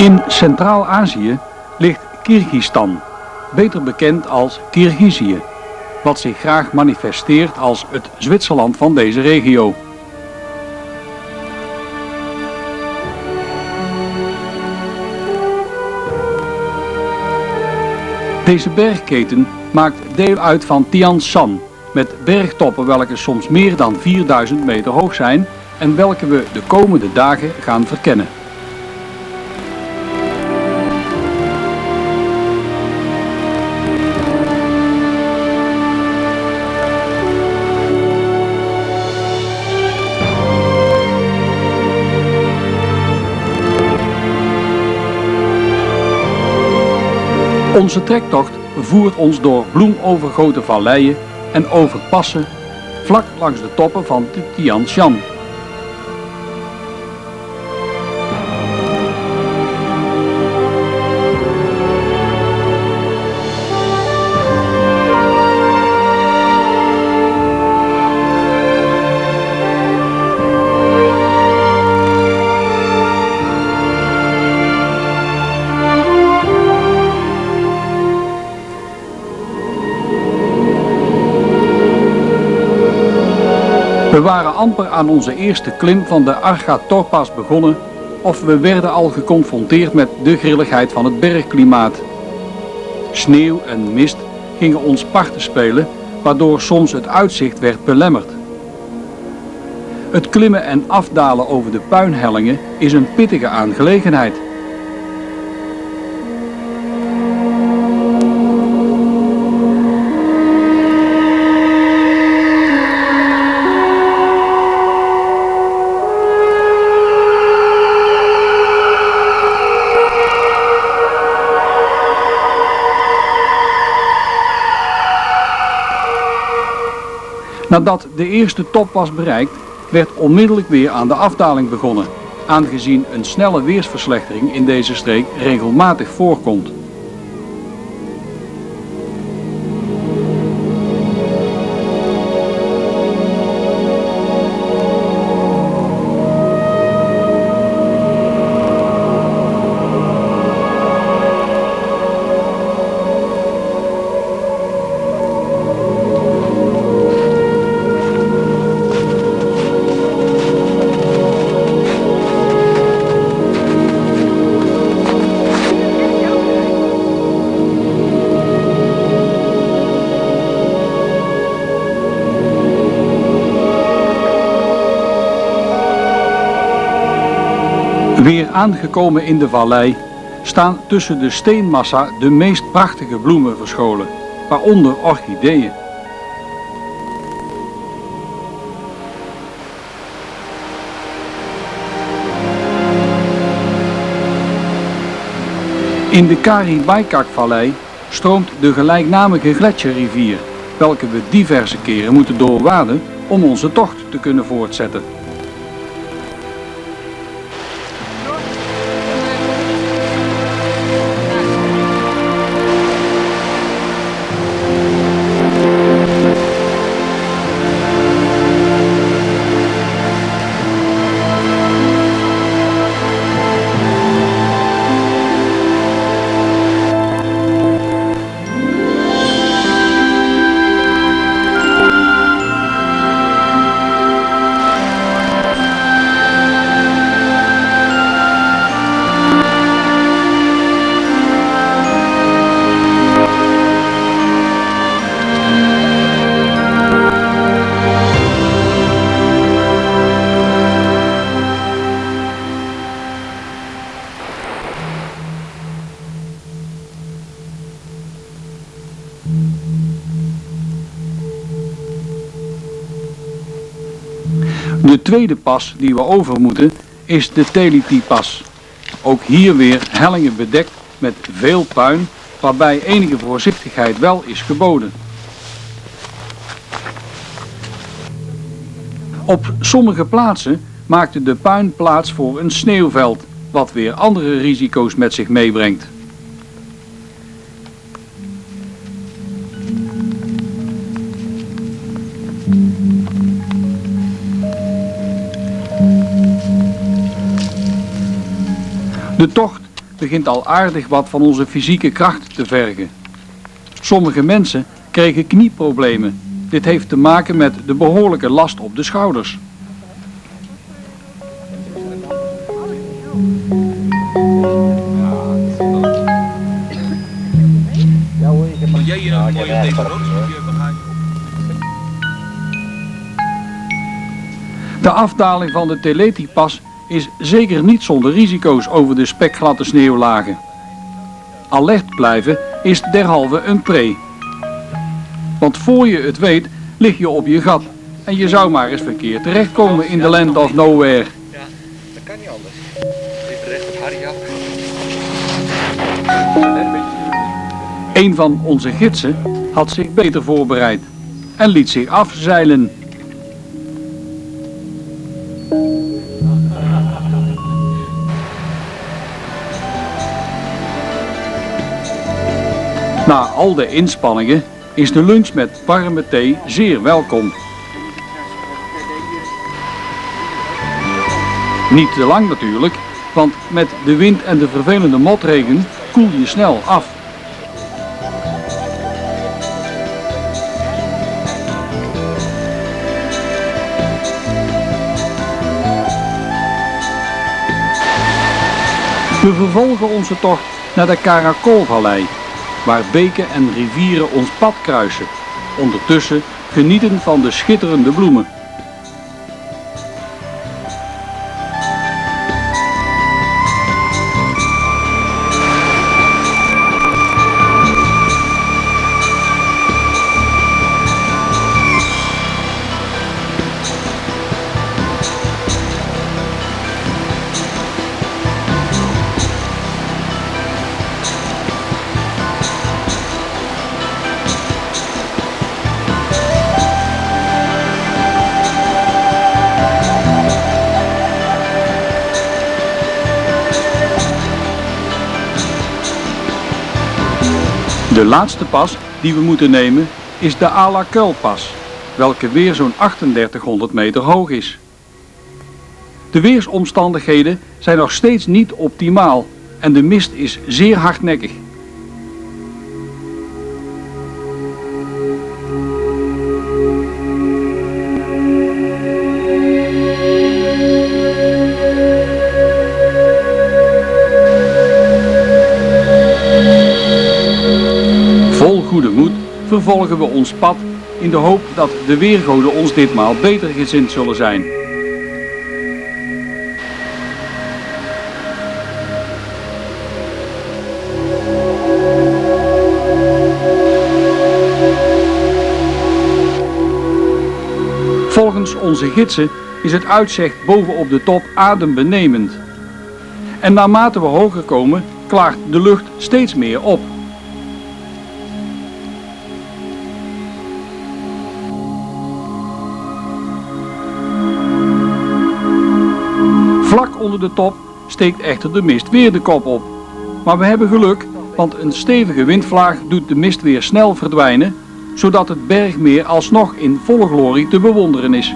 In Centraal-Azië ligt Kirgistan, beter bekend als Kirgizië, wat zich graag manifesteert als het Zwitserland van deze regio. Deze bergketen maakt deel uit van Tian Shan, met bergtoppen welke soms meer dan 4000 meter hoog zijn en welke we de komende dagen gaan verkennen. Onze trektocht voert ons door bloemovergoten valleien en over passen vlak langs de toppen van de Tian Shan. We waren amper aan onze eerste klim van de Archa-Torpas begonnen of we werden al geconfronteerd met de grilligheid van het bergklimaat. Sneeuw en mist gingen ons parten spelen, waardoor soms het uitzicht werd belemmerd. Het klimmen en afdalen over de puinhellingen is een pittige aangelegenheid. Nadat de eerste top was bereikt, werd onmiddellijk weer aan de afdaling begonnen, aangezien een snelle weersverslechtering in deze streek regelmatig voorkomt. Weer aangekomen in de vallei staan tussen de steenmassa de meest prachtige bloemen verscholen, waaronder orchideeën. In de Kari-Baikak-vallei stroomt de gelijknamige gletsjerrivier, welke we diverse keren moeten doorwaden om onze tocht te kunnen voortzetten. De tweede pas die we over moeten is de Teliti-pas. Ook hier weer hellingen bedekt met veel puin, waarbij enige voorzichtigheid wel is geboden. Op sommige plaatsen maakte de puin plaats voor een sneeuwveld, wat weer andere risico's met zich meebrengt. De tocht begint al aardig wat van onze fysieke kracht te vergen. Sommige mensen kregen knieproblemen. Dit heeft te maken met de behoorlijke last op de schouders. Jij hier een mooie op deze rots? De afdaling van de Teleti-pas is zeker niet zonder risico's over de spekgladde sneeuwlagen. Alert blijven is derhalve een pre. Want voor je het weet lig je op je gat en je zou maar eens verkeerd terechtkomen in de land of nowhere. Ja, dat kan niet anders. Even recht op Harry af. Een van onze gidsen had zich beter voorbereid en liet zich afzeilen. Na al de inspanningen is de lunch met warme thee zeer welkom. Niet te lang natuurlijk, want met de wind en de vervelende motregen koel je snel af. We vervolgen onze tocht naar de Karakolvallei, waar beken en rivieren ons pad kruisen. Ondertussen genieten van de schitterende bloemen. De laatste pas die we moeten nemen is de Alakuilpas, welke weer zo'n 3800 meter hoog is. De weersomstandigheden zijn nog steeds niet optimaal en de mist is zeer hardnekkig. Vol goede moed vervolgen we ons pad in de hoop dat de weergoden ons ditmaal beter gezind zullen zijn. Volgens onze gidsen is het uitzicht bovenop de top adembenemend. En naarmate we hoger komen, klaart de lucht steeds meer op. Vlak onder de top steekt echter de mist weer de kop op. Maar we hebben geluk, want een stevige windvlaag doet de mist weer snel verdwijnen, zodat het bergmeer alsnog in volle glorie te bewonderen is.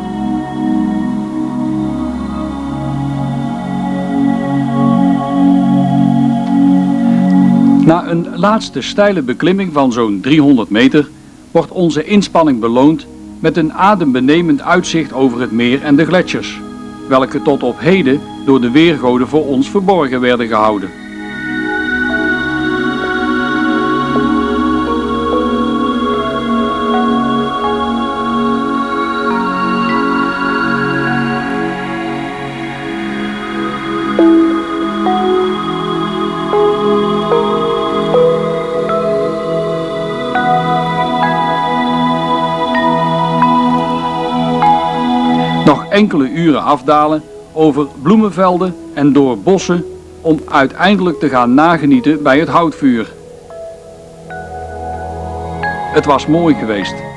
Na een laatste steile beklimming van zo'n 300 meter wordt onze inspanning beloond met een adembenemend uitzicht over het meer en de gletsjers, welke tot op heden door de weergoden voor ons verborgen werden gehouden. Nog enkele uren afdalen over bloemenvelden en door bossen om uiteindelijk te gaan nagenieten bij het houtvuur. Het was mooi geweest.